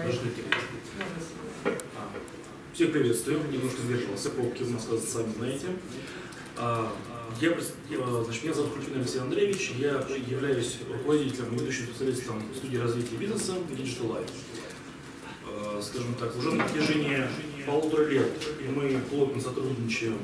Всех приветствую, немножко сдерживался, пробки у нас, сами знаете. Меня зовут Крупин Алексей Андреевич, я являюсь руководителем и ведущим специалистом студии развития бизнеса Digital Life. Скажем так, уже на протяжении 1,5 лет мы плотно сотрудничаем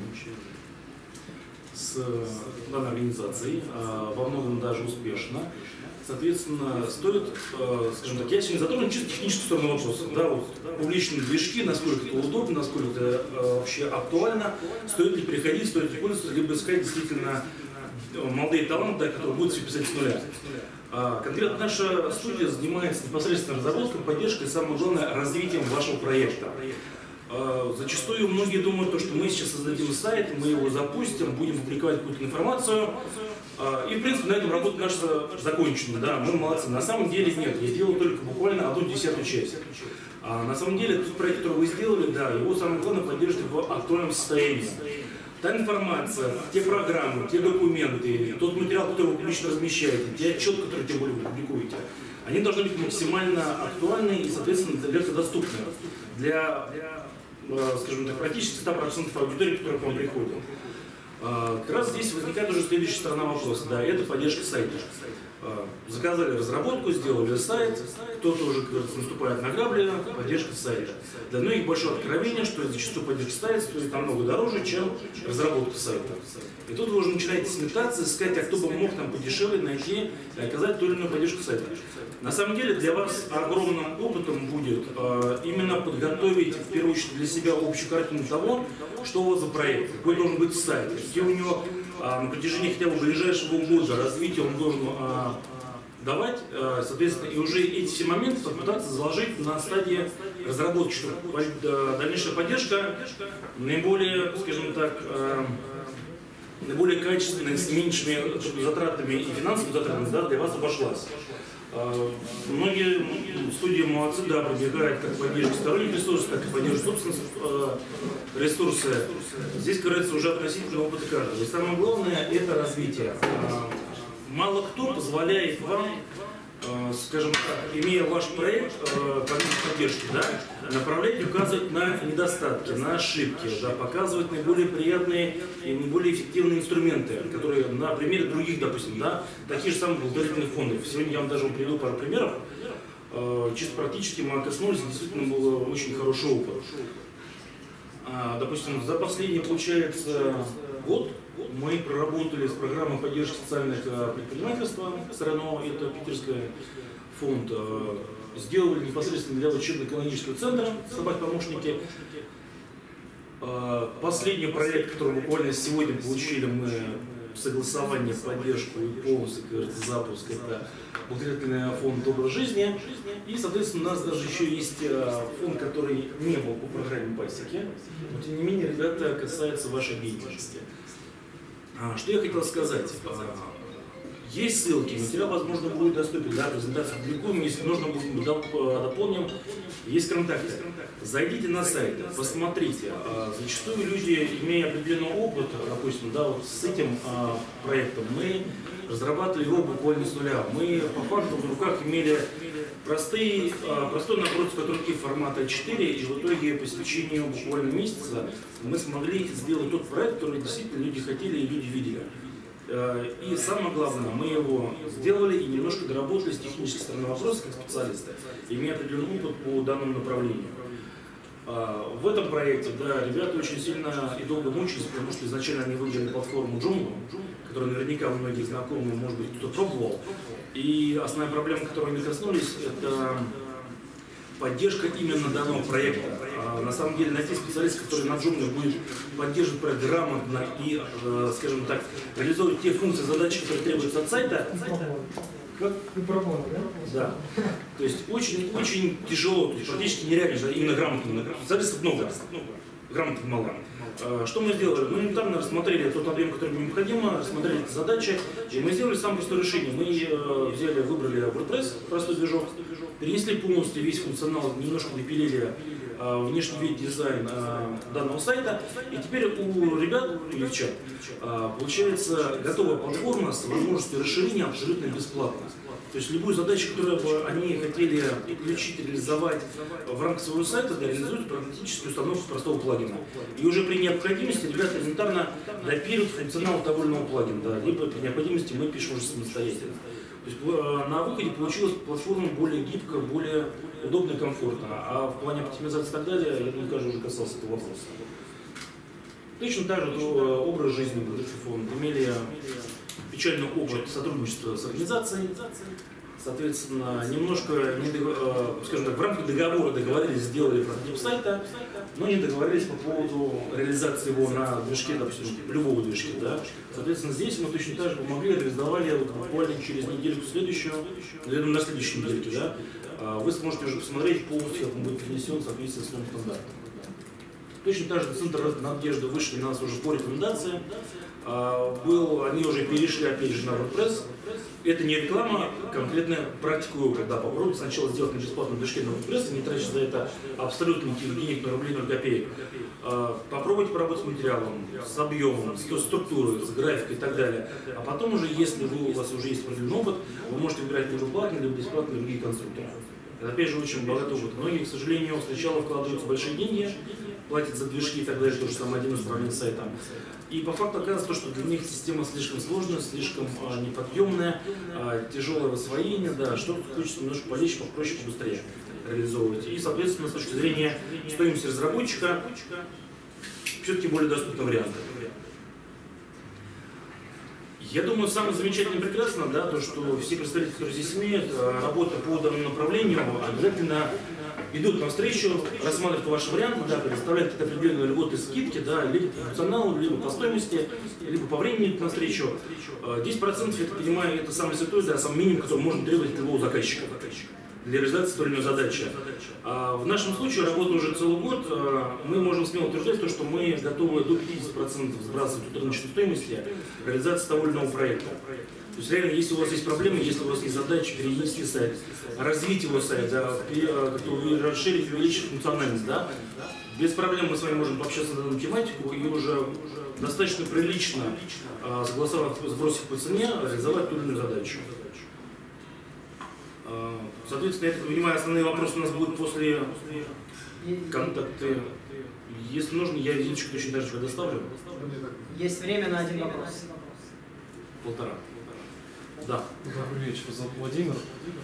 с данной организацией, во многом даже успешно. Соответственно, стоит, скажем так, я сегодня затрону чисто техническую сторону вопроса. Да, вот, публичные движки, насколько это удобно, насколько это вообще актуально, стоит ли переходить, стоит ли пользоваться, либо искать действительно молодые таланты, да, которые будут все писать с нуля. Конкретно наша студия занимается непосредственно разработкой, поддержкой и, самое главное, развитием вашего проекта. Зачастую многие думают, что мы сейчас создадим сайт, мы его запустим, будем публиковать какую-то информацию, и, в принципе, на этом работа наша закончена. Да, мы молодцы. На самом деле нет, я сделал только буквально 1/10 часть. На самом деле, тот проект, который вы сделали, да, его самое главное поддерживать в актуальном состоянии. Та информация, те программы, те документы, тот материал, который вы публично размещаете, те отчеты, которые тем более вы публикуете, они должны быть максимально актуальны и, соответственно, доступны для, скажем так, практически 100% аудитории, которая к вам приходит. Как раз здесь возникает уже следующая сторона вопроса, да, это поддержка сайта. Заказали разработку, сделали сайт, кто-то уже, как говорится, наступает на грабли, поддержка сайта. Для многих большое откровение, что зачастую поддержка сайта стоит намного дороже, чем разработка сайта. И тут вы уже начинаете сметаться, искать, а кто бы мог там подешевле найти и оказать ту или иную поддержку сайта. На самом деле для вас огромным опытом будет именно подготовить, в первую очередь, для себя общую картину того, что у вас за проект, какой должен быть сайт, где у него на протяжении хотя бы ближайшего года развития он должен давать, соответственно, и уже эти все моменты попытаться заложить на стадии разработки, чтобы дальнейшая поддержка наиболее, скажем так, наиболее качественная, с меньшими затратами и финансовыми затратами, да, для вас обошлась. Многие студии молодцы, да, прибегают как поддержки сторонних ресурсов, так и поддержки собственных ресурсов. Здесь, кажется, уже относительно опыта каждого. И самое главное – это развитие. Мало кто позволяет вам, скажем так, имея ваш проект, поддержки, да, направлять и указывать на недостатки, на ошибки, да, показывать наиболее приятные и наиболее эффективные инструменты, которые на примере других, допустим, да, таких же самых благотворительных фондов. Сегодня я вам даже приведу пару примеров. Чисто практически мы коснулись, действительно был очень хороший опыт. Допустим, за последний, получается, год мы проработали с программой поддержки социального предпринимательства СРНО, это питерский фонд, сделали непосредственно для учебно-экономического центра «Собак-помощники». Последний проект, который буквально сегодня получили мы согласование, поддержку и полностью, как говорится, запуск, это благотворительный фонд «Доброй жизни». И, соответственно, у нас даже еще есть фонд, который не был по программе «Пасеки». Но, тем не менее, ребята, касаются вашей деятельности. Что я хотел сказать? Есть ссылки, материал, возможно, будет доступен, да, презентацию публикуем, если нужно, будет дополним. Есть контакты. Зайдите на сайт, посмотрите. Зачастую люди, имея определенный опыт, допустим, да, вот с этим проектом, мы разрабатывали его буквально с нуля. Мы по факту в руках имели простой набор руки формата А4, и в итоге по истечению буквально месяца мы смогли сделать тот проект, который действительно люди хотели и люди видели. И самое главное, мы его сделали и немножко доработали с технической стороны вопроса, как специалисты, имея определенный опыт по данному направлению. В этом проекте, да, ребята очень сильно и долго мучились, потому что изначально они выбрали платформу Joomla, которая наверняка у многих знакомы, может быть, кто-то пробовал. И основная проблема, которой они коснулись, это поддержка именно данного проекта. На самом деле найти специалиста, который на Joomla будет поддерживать проект грамотно и, скажем так, реализовывать те функции, задачи, которые требуются от сайта. Как вы пробовали, да? Да. То есть очень тяжело, то есть практически нереально, именно грамотно. Специалистов много, грамотных мало. Что мы сделали? Мы элементарно рассмотрели тот объем, который необходимо, рассмотрели эти задачи, и мы сделали самое простое решение. Мы выбрали WordPress, простой движок, перенесли полностью весь функционал, немножко допилили внешний вид, дизайн данного сайта, и теперь у ребят, у девчат, получается готовая платформа с возможностью расширения абсолютно бесплатно. То есть любую задачу, которую бы они хотели включить, реализовать в рамках своего сайта, да, реализуют практически установку простого плагина. И уже при необходимости ребята элементарно допилят функционал того или иного плагина, да, либо при необходимости мы пишем уже самостоятельно. То есть на выходе получилась платформа более гибкая, более удобная, комфортная. А в плане оптимизации и так далее, я думаю, каждый уже касался этого вопроса. Точно так же образ жизни Vodafone имели печальный опыт сотрудничества с организацией. Соответственно, немножко, скажем так, в рамках договора договорились, сделали прототип сайта, но не договорились по поводу реализации его на движке, допустим, любого движка. Да? Соответственно, здесь мы точно так же помогли, реализовали вот буквально через недельку следующую, наверное, на следующей недельке, да, вы сможете уже посмотреть полностью, как он будет перенесен в соответствии с новым стандартом. Точно так же Центр Надежды вышли на нас уже по рекомендации. Они уже перешли опять же на WordPress. Это не реклама, конкретная практика и опыт. Да, попробуйте сначала сделать на бесплатном движке на WordPress, не тратить за это абсолютно никаких денег, на рублей, на копеек. Попробуйте поработать с материалом, с объемом, с структурой, с графикой и так далее. А потом уже, если у вас уже есть определенный опыт, вы можете выбирать либо платные, либо бесплатные другие конструкторы. Это опять же очень богатый опыт. Многие, к сожалению, сначала вкладываются большие деньги, платят за движки и так далее, то же самое один из управления сайтом. И по факту оказывается, что для них система слишком сложная, слишком неподъемная, тяжелое в освоении, да, что хочется немножко полегче, попроще, побыстрее реализовывать. И, соответственно, с точки зрения стоимости разработчика, все-таки более доступный вариант. Я думаю, самое замечательное и прекрасно, да, то, что все представители, которые здесь имеют, работа по данному направлению, обязательно идут навстречу, рассматривают ваши варианты, да, предоставляют какие-то определенные льготы, скидки, да, либо по функционалу, либо по стоимости, либо по времени навстречу. 10%, я так понимаю, это самый святой, да, самый минимум, который можно требовать от любого заказчика для реализации той или иной задачи. В нашем случае, работая уже целый год, мы можем смело утверждать, что мы готовы до 50% сбрасывать от рыночной стоимости реализации того или иного проекта. То есть реально, если у вас есть проблемы, если у вас есть задача перенести сайт, развить его сайт, да, расширить, увеличить функциональность, да, без проблем мы с вами можем пообщаться на данную тематику и уже достаточно прилично, согласовав, сбросив по цене, реализовать ту или иную задачу. Соответственно, я так понимаю, основные вопросы у нас будут после контакта. Если нужно, я визиточку точно даже предоставлю. Есть время на один вопрос. Полтора. Да. Добрый вечер, зовут Владимир.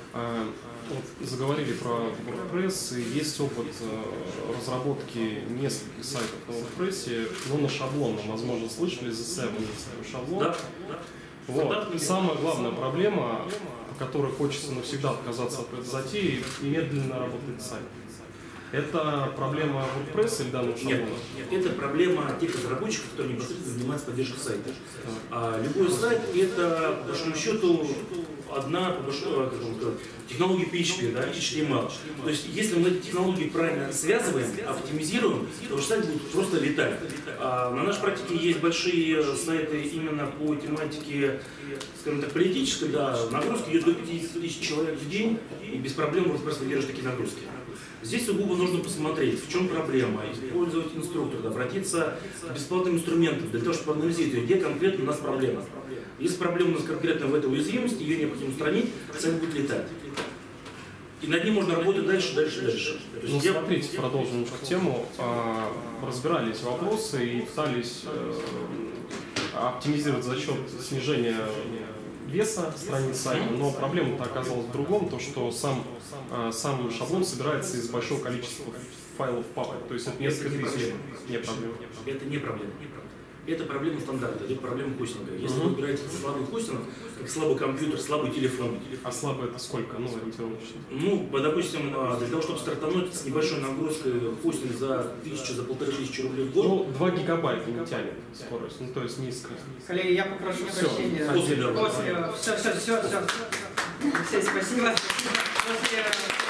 Вот заговорили про WordPress, и есть опыт разработки нескольких сайтов на WordPress, но на шаблонном, возможно, слышали, The7 шаблон. Да. Вот. И самая главная проблема, по которой хочется навсегда отказаться от этой затеи, медленно работает сайт. Это проблема WordPress или данного шаблона? Нет, это проблема тех разработчиков, которые непосредственно занимаются поддержкой сайта. Любой сайт – это, по большому счету, одна технология PHP, да, HTML. То есть, если мы эти технологии правильно связываем, оптимизируем, то ваш сайт будет просто летать. На нашей практике есть большие сайты именно по тематике, скажем так, политической, да, нагрузки идет до 50 тысяч человек в день, и без проблем WordPress выдерживает такие нагрузки. Здесь сугубо нужно посмотреть, в чем проблема, использовать инструктора, обратиться к бесплатным инструментам для того, чтобы анализировать, где конкретно у нас проблема. Если проблема у нас конкретно в этой уязвимости, ее необходимо устранить, сайт будет летать. И над ним можно работать дальше. Ну, смотрите, продолжим немножко тему. Разбирали эти вопросы и пытались оптимизировать за счет снижения веса страниц сайта, но проблема-то оказалась в другом, то что сам шаблон собирается из большого количества файлов папок, то есть это несколько тысяч, не проблема. Это не проблема. Это проблема стандарта, это проблема хостинга. Если вы выбираете слабый хостинг, как слабый компьютер, слабый телефон. А слабый это сколько? Ну, ориентировочно. Ну, допустим, для того, чтобы стартануть с небольшой нагрузкой хостинг за 1000, за 1500 рублей в год. Ну, 2 гигабайта не тянет скорость, ну то есть низкая. Коллеги, я попрошу прощения. После. Все. Алексей, спасибо. После